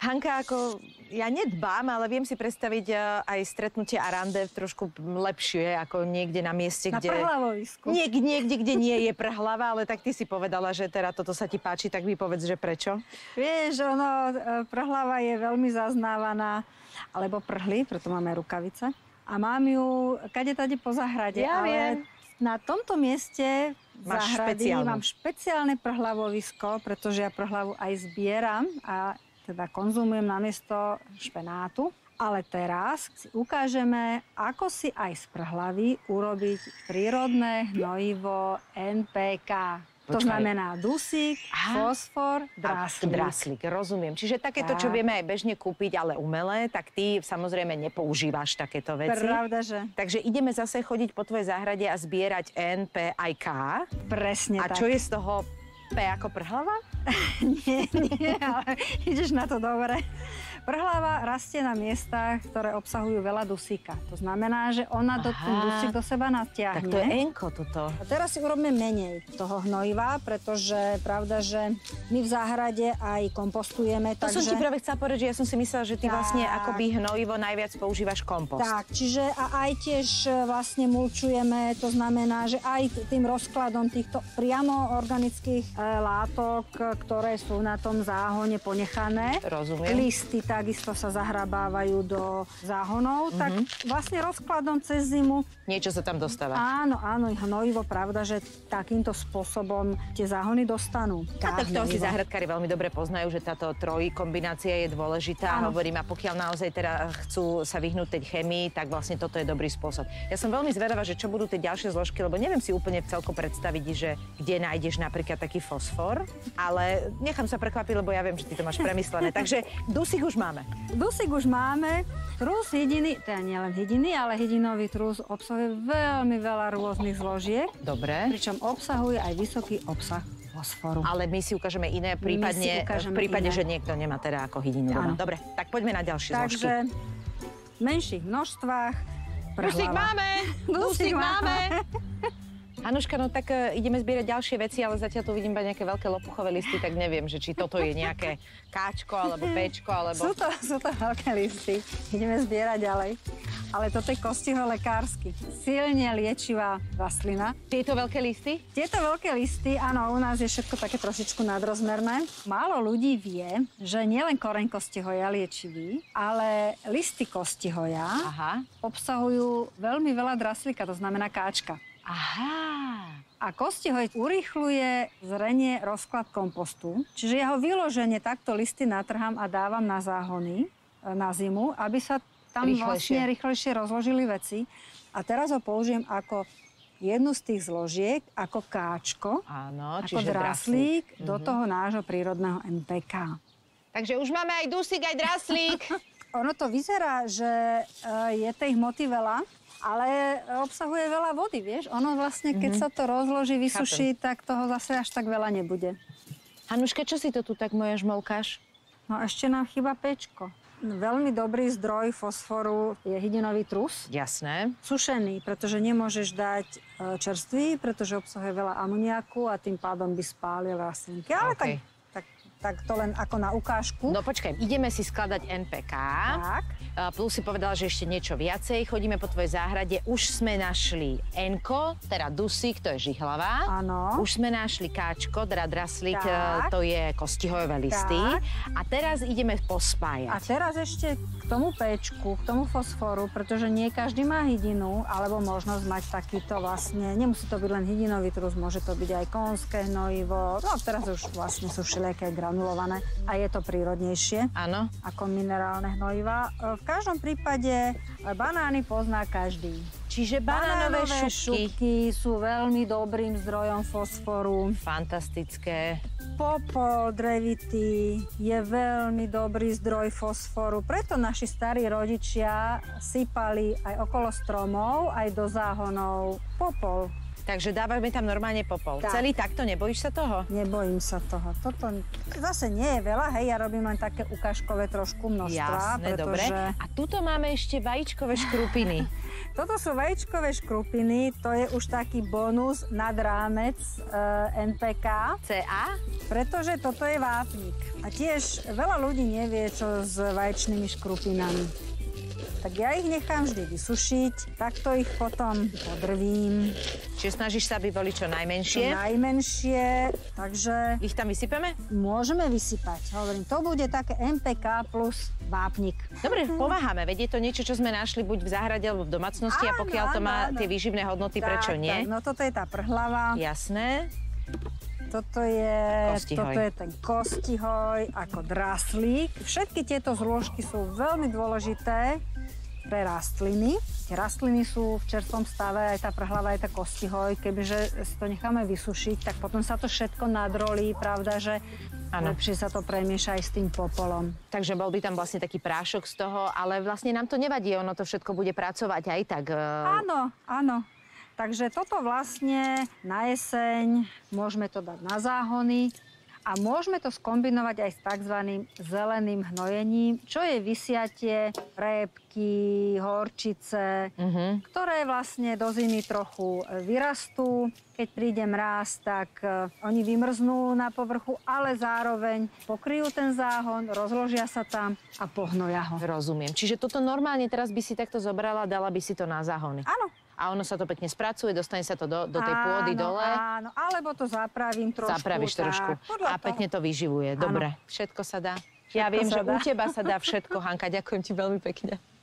Hanka, ako ja nedbám, ale viem si predstaviť aj stretnutie a rande trošku lepšie, ako niekde na mieste, na kde... prhlavovisku. Niekde, kde nie je prhlava, ale tak ty si povedala, že teda toto sa ti páči, tak mi povedz, že prečo? Vieš, prhlava je veľmi zaznávaná, alebo prhly, preto máme rukavice. A mám ju kade-tade po záhrade, ale na tomto mieste záhrady mám špeciálne prhlavovisko, pretože ja prhlavu aj zbieram a teda konzumujem namiesto špenátu. Ale teraz si ukážeme, ako si aj z prhlavy urobiť prírodné hnojivo NPK. To znamená dusík, fosfor, draslík. Draslík, rozumiem. Čiže takéto, čo vieme aj bežne kúpiť, ale umelé, tak ty samozrejme nepoužívaš takéto veci. Pravda, že. Takže ideme zase chodiť po tvojej záhrade a zbierať N, P aj K. Presne tak. A čo je z toho P ako prhlava? Nie, ale ideš na to dobre. Prhlava rastie na miestach, ktoré obsahujú veľa dusíka. To znamená, že ona ten dusík do seba natiahne. Tak to je enko toto. A teraz si urobíme menej toho hnojiva, pretože pravda, že my v záhrade aj kompostujeme. To som ti práve chcela povedať, že ja som si myslela, že ty vlastne akoby hnojivo najviac používaš kompost. Tak, čiže a aj tiež vlastne mulčujeme, to znamená, že aj tým rozkladom týchto priamo organických látok, ktoré sú na tom záhone ponechané. Rozumiem. Listy takisto sa zahrabávajú do záhonov, tak vlastne rozkladom cez zimu. Niečo sa tam dostáva. Áno, hnojivo, pravda, že takýmto spôsobom tie záhony dostanú. A tak to si záhradkári veľmi dobre poznajú, že táto kombinácia je dôležitá. Áno. Hovorím, a pokiaľ naozaj teda chcú sa vyhnúť tej chémii, tak vlastne toto je dobrý spôsob. Ja som veľmi zvedavá, že čo budú tie ďalšie zložky, lebo neviem si úplne celkom predstaviť, že kde nájdeš napríklad taký fosfor, ale nechám sa prekvapiť, lebo ja viem, že ty to máš premyslené. Takže dusík už máme. Dusík už máme. Trus hydiny, teda nielen hydiny, ale hydinový trus obsahuje veľmi veľa rôznych zložiek. Dobre. Pričom obsahuje aj vysoký obsah fosforu. Ale my si ukážeme iné, prípadne v prípade, že niekto nemá teda ako hydinu. Dobre, tak poďme na ďalšie zložky. Takže v menších množstvách prhlava. Dusík máme! Dusík máme! Anuška, no tak ideme zbierať ďalšie veci, ale zatiaľ tu vidím iba nejaké veľké lopuchové listy, tak neviem, že či toto je nejaké káčko, alebo péčko, alebo... Sú to veľké listy. Ideme zbierať ďalej. Ale toto je kostiho lekársky. Silne liečivá rastlina. Tieto veľké listy? Tieto veľké listy, áno, u nás je všetko také trošičku nadrozmerné. Málo ľudí vie, že nielen koreň kostihoja liečivý, ale listy kostihoja obsahujú veľmi veľa draslíka, to znamená káčka. Aha. A kostihoj urýchľuje zrenie rozklad kompostu. Čiže ja ho vyložene takto listy natrhám a dávam na záhony na zimu, aby sa tam vlastne rýchlejšie rozložili veci. A teraz ho použijem ako jednu z tých zložiek, ako káčko, ako draslík do toho nášho prírodného NPK. Takže už máme aj dusík, aj draslík. Ono to vyzerá, že je tej hmoty veľa, ale obsahuje veľa vody, vieš? Ono vlastne, keď sa to rozloží, vysuší, tak toho zase až tak veľa nebude. Hanuška, čo si to tu tak moje žmolkáš? No ešte nám chýba péčko. Veľmi dobrý zdroj fosforu je hydinový trus. Jasné. Sušený, pretože nemôžeš dať čerstvý, pretože obsahuje veľa amoniaku a tým pádom by spálil rastlinky. Ale tak to len ako na ukážku. No počkaj, ideme si skladať NPK. Tak. Plus si povedala, že ešte niečo viacej. Chodíme po tvojej záhrade. Už sme našli N-ko, teda dusík, to je žihlava. Áno. Už sme našli Káčko, teda draslík, to je kostihojové listy. A teraz ideme pospájať. A teraz ešte k tomu péčku, k tomu fosforu, pretože nie každý má hydinu, alebo možnosť mať takýto vlastne, nemusí to byť len hydinový trus, môže to byť aj konské hnojivo. No teraz už vlastne sú všelijaké granulované a je to prírodnejšie. Áno. Ako minerálne hnojiva. V každom prípade banány pozná každý. Čiže banánové šupky sú veľmi dobrým zdrojom fosforu. Fantastické. Popol drevitý je veľmi dobrý zdroj fosforu. Preto naši starí rodičia sypali aj okolo stromov, aj do záhonov popol. Takže dávame tam normálne popol. Tak. Celý takto, nebojíš sa toho? Nebojím sa toho. Toto zase nie je veľa, hej, ja robím len také ukážkové trošku množstva. Jasné, dobre. A tuto máme ešte vajíčkové škrupiny. Toto sú vajíčkové škrupiny, to je už taký bonus nad rámec NPK. CA? Pretože toto je vápnik. A tiež veľa ľudí nevie, čo s vaječnými škrupinami. Tak ja ich nechám vždy vysušiť, takto ich potom podrvím. Čiže snažíš sa, aby boli čo najmenšie? Čo najmenšie, takže... Ich tam vysypeme? Môžeme vysypať. Hovorím, to bude také MPK plus vápnik. Dobre, pomáhame. Veď je to niečo, čo sme našli buď v záhrade alebo v domácnosti a pokiaľ to má tie výživné hodnoty, prečo nie? Tak, no toto je tá prhlava. Jasné. Toto je ten kostihoj ako draslík. Všetky tieto zložky sú veľmi dôležité pre rastliny. Tie rastliny sú v čerstvom stave, aj tá prhlava, aj tá kostihoj. Kebyže si to necháme vysušiť, tak potom sa to všetko nadrolí, pravda, že lepšie sa to premieša aj s tým popolom. Takže bol by tam vlastne taký prášok z toho, ale vlastne nám to nevadí, ono to všetko bude pracovať aj tak. Áno, áno. Takže toto vlastne na jeseň môžeme to dať na záhony a môžeme to skombinovať aj s tzv. Zeleným hnojením, čo je vysiatie répky, horčice, ktoré vlastne do zimy trochu vyrastú. Keď príde mráz, tak oni vymrznú na povrchu, ale zároveň pokryjú ten záhon, rozložia sa tam a pohnoja ho. Rozumiem. Čiže toto normálne teraz by si takto zobrala, dala by si to na záhony. Áno. A ono sa to pekne spracuje, dostane sa to do tej pôdy dole. Áno, alebo to zapravím trošku. Zapravíš trošku a pekne to vyživuje. Dobre, všetko sa dá. Ja viem, že u teba sa dá všetko, Hanka. Ďakujem ti veľmi pekne.